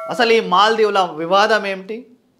అసలు ఈ మాల్దీవుల వివాదం ఏమిటి?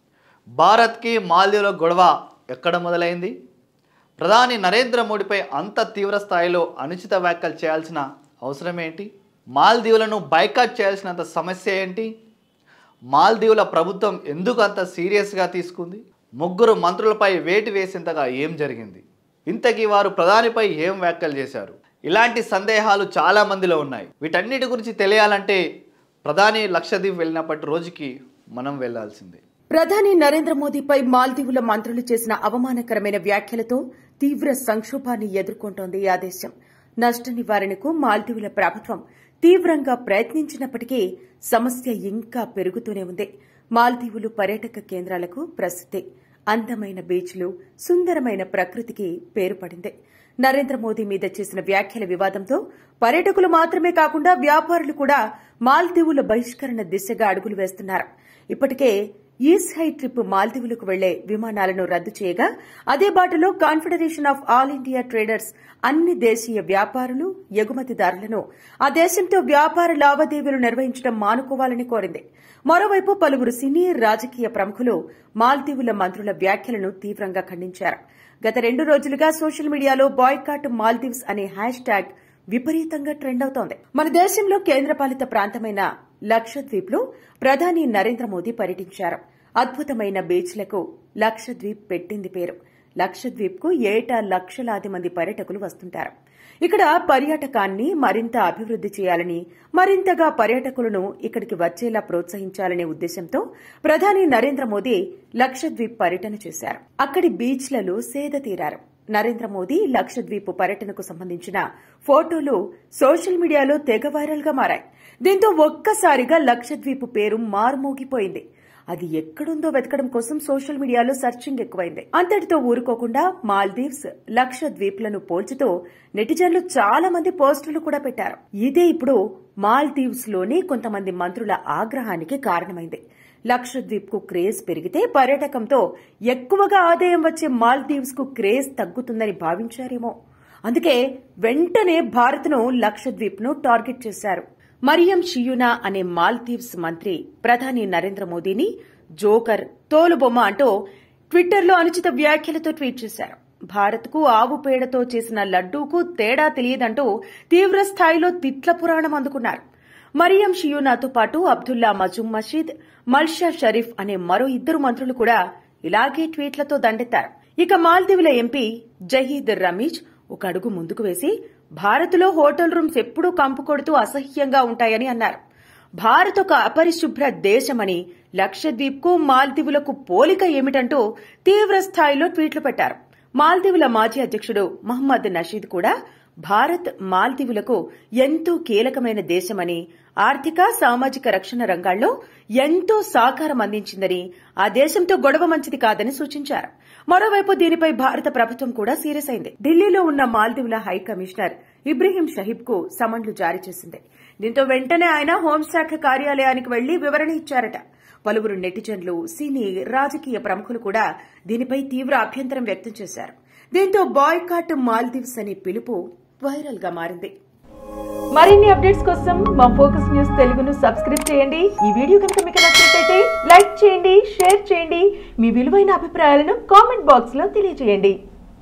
భారత్కి మాల్దీవుల గొడవ ఎక్కడ మొదలైంది? ప్రధాని నరేంద్ర మోడీపై అంత తీవ్ర స్థాయిలో అనుచిత వ్యాఖ్యలు చేయాల్సిన అవసరం ఏంటి? మాల్దీవులను బైకాట్ చేయాల్సినంత సమస్య ఏంటి? మాల్దీవుల ప్రభుత్వం ఎందుకు అంత సీరియస్గా తీసుకుంది? ముగ్గురు మంత్రులపై వేటు వేసేంతగా ఏం జరిగింది? ఇంతకీ వారు ప్రధానిపై ఏం వ్యాఖ్యలు చేశారు? ఇలాంటి సందేహాలు చాలా మందిలో ఉన్నాయి. వీటన్నిటి గురించి తెలియాలంటే ప్రధాని లక్షద్వీప్ వెళ్ళినప్పటి రోజుకి మనం వెళ్లాల్సిందే. ప్రధాని నరేంద్ర మోదీపై మాల్దీవుల మంత్రులు చేసిన అవమానకరమైన వ్యాఖ్యలతో తీవ్ర సంక్షోభాన్ని ఎదుర్కొంటోంది ఆ దేశం. నష్ట నివారణకు మాల్దీవుల ప్రభుత్వం తీవ్రంగా ప్రయత్నించినప్పటికీ సమస్య ఇంకా పెరుగుతూనే ఉంది. మాల్దీవులు పర్యాటక కేంద్రాలకు ప్రసిద్ధి. అందమైన బీచ్లు, సుందరమైన ప్రకృతికి పేరు పడింది. నరేంద్ర మోదీ మీద చేసిన వ్యాఖ్యల వివాదంతో పర్యాటకులు మాత్రమే కాకుండా వ్యాపారులు కూడా మాల్దీవుల బహిష్కరణ దిశగా అడుగులు వేస్తున్నారు. ఇప్పటికే ఈస్ట్ హై ట్రిప్ మాల్దీవులకు వెళ్లే విమానాలను రద్దు చేయగా అదే బాటలో confederation of all India traders అన్ని దేశీయ వ్యాపారులు, ఎగుమతిదారులను ఆ దేశంతో వ్యాపార లావాదేవీలు నిర్వహించడం మానుకోవాలని కోరింది. మరోవైపు పలువురు సినీ రాజకీయ ప్రముఖులు మాల్దీవుల మంత్రుల వ్యాఖ్యలను తీవ్రంగా ఖండించారు. గత 2 రోజులుగా సోషల్ మీడియాలో బాయ్కాట్ మాల్దీవ్స్ అనే హ్యాష్ ట్యాగ్ విపరీతంగా ట్రెండ్ అవుతోంది. మన దేశంలో కేంద్రపాలిత ప్రాంతమైన లక్షద్వీప్ లో ప్రధాని నరేంద్ర మోదీ పర్యటించారు. అద్భుతమైన బీచ్లకు లక్షద్వీప్ పెట్టింది పేరు. లక్షద్వీప్ కు ఏటా లక్షలాది మంది పర్యాటకులు వస్తుంటారు. ఇక్కడ పర్యాటకాన్ని మరింత అభివృద్ది చేయాలని, మరింతగా పర్యాటకులను ఇక్కడికి వచ్చేలా ప్రోత్సహించాలనే ఉద్దేశంతో ప్రధాని నరేంద్ర మోదీ లక్షద్వీప్ పర్యటన చేశారు. అక్కడి బీచ్లలో సేద తీరారు. నరేంద్ర మోదీ లక్షద్వీప్ పర్యటనకు సంబంధించిన ఫోటోలు సోషల్ మీడియాలో తెగ వైరల్ గా మారాయి. దీంతో ఒక్కసారిగా లక్షద్వీప్ పేరు మారుమోగిపోయింది. అది ఎక్కడుందో వెతకడం కోసం సోషల్ మీడియాలో సర్చింగ్ ఎక్కువైంది. అంతటితో ఊరుకోకుండా మాల్దీవ్స్, లక్షద్వీప్లను పోల్చుతూ నెటిజన్లు చాలా మంది పోస్టులు కూడా పెట్టారు. ఇదే ఇప్పుడు మాల్దీవ్స్ లోని కొంతమంది మంత్రుల ఆగ్రహానికి కారణమైంది. లక్షద్వీప్ కు క్రేజ్ పెరిగితే పర్యాటకంతో ఎక్కువగా ఆదాయం వచ్చే మాల్దీవ్స్ కు క్రేజ్ తగ్గుతుందని భావించారేమో. అందుకే వెంటనే భారత్ ను లక్షద్వీప్ ను టార్గెట్ చేశారు. మరియం షియునా అనే మాల్దీవ్స్ మంత్రి ప్రధాని నరేంద్ర మోదీని జోకర్, తోలుబొమ్మ అంటూ ట్విట్టర్లో అనుచిత వ్యాఖ్యలతో ట్వీట్ చేశారు. భారత్ కు ఆవు పేడతో చేసిన లడ్డూకు తేడా తెలియదంటూ తీవ్ర స్థాయిలో తిట్ల పురాణం అందుకున్నారు. మరియం షియునాతో పాటు అబ్దుల్లా మజూమ్ మషీద్, మల్షా షరీఫ్ అనే మరో 2 మంత్రులు కూడా ఇలాగే ట్వీట్లతో దండెత్తారు. ఇక మాల్దీవుల ఎంపీ జహీద్ రమీజ్ ఒక అడుగు ముందుకు వేసి భారత్లో హోటల్ రూమ్స్ ఎప్పుడూ కంపు కొడుతూ అసహ్యంగా ఉంటాయని అన్నారు. భారత్ ఒక అపరిశుభ్ర దేశమని, లక్షద్వీప్ కు మాల్దీవులకు పోలిక ఏమిటంటూ తీవ్ర స్థాయిలో ట్వీట్లు పెట్టారు. మాల్దీవుల మాజీ అధ్యక్షుడు మహ్మద్ నషీద్ కూడా భారత్ మాల్దీవులకు ఎంతో కీలకమైన దేశమని, ఆర్థిక, సామాజిక రక్షణ రంగాల్లో ఎంతో సహకారం అందించిందని, ఆ దేశంతో గొడవ మంచిది కాదని సూచించారు. మరోవైపు దీనిపై భారత ప్రభుత్వం కూడా సీరియస్ అయింది. ఢిల్లీలో ఉన్న మాల్దీవుల హై కమిషనర్ ఇబ్రహీం షహీబ్ కు సమన్లు జారీ చేసింది. దీంతో వెంటనే ఆయన హోంశాఖ కార్యాలయానికి వెళ్లి వివరణ ఇచ్చారట. పలువురు నెటిజన్లు, సినీ, రాజకీయ ప్రముఖులు కూడా దీనిపై తీవ్ర అభ్యంతరం వ్యక్తం చేశారు. దీంతో బాయ్కాట్ మాల్దీవ్స్ అనే పిలుపు వైరల్ గా మారింది. మరిన్ని అప్డేట్స్ కోసం మా ఫోకస్ న్యూస్ తెలుగును సబ్స్క్రైబ్ చేయండి. ఈ వీడియో కనుక మీకు నచ్చినట్లయితే లైక్ చేయండి, షేర్ చేయండి. మీ విలువైన అభిప్రాయాలను కామెంట్ బాక్స్ లో తెలియజేయండి.